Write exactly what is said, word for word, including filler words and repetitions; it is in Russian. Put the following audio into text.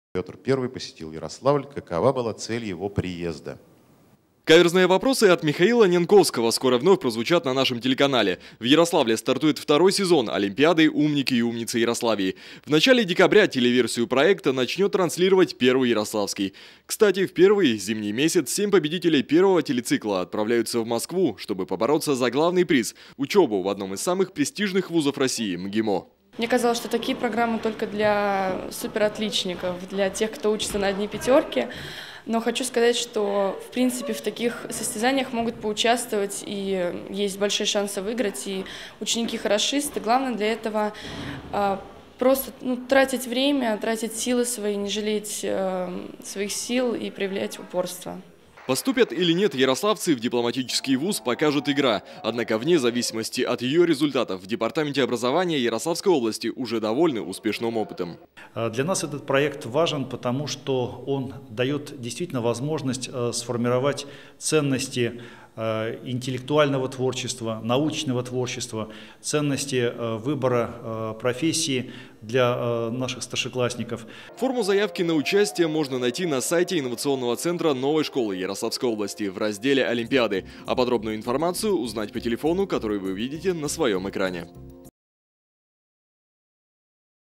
Петр Первый посетил Ярославль. Какова была цель его приезда? Каверзные вопросы от Михаила Ненковского скоро вновь прозвучат на нашем телеканале. В Ярославле стартует второй сезон Олимпиады «Умники и умницы Ярославии». В начале декабря телеверсию проекта начнет транслировать Первый Ярославский. Кстати, в первый зимний месяц семь победителей первого телецикла отправляются в Москву, чтобы побороться за главный приз – учебу в одном из самых престижных вузов России – МГИМО. Мне казалось, что такие программы только для суперотличников, для тех, кто учится на одни пятерки. Но хочу сказать, что в принципе в таких состязаниях могут поучаствовать и есть большие шансы выиграть и ученики-хорошисты. Главное для этого а, просто ну, тратить время, тратить силы свои, не жалеть а, своих сил и проявлять упорство. Поступят или нет ярославцы в дипломатический вуз, покажет игра. Однако вне зависимости от ее результатов в Департаменте образования Ярославской области уже довольны успешным опытом. Для нас этот проект важен, потому что он дает действительно возможность сформировать ценности интеллектуального творчества, научного творчества, ценности выбора профессии для наших старшеклассников. Форму заявки на участие можно найти на сайте инновационного центра новой школы Ярославской области в разделе «Олимпиады», а подробную информацию узнать по телефону, который вы видите на своем экране.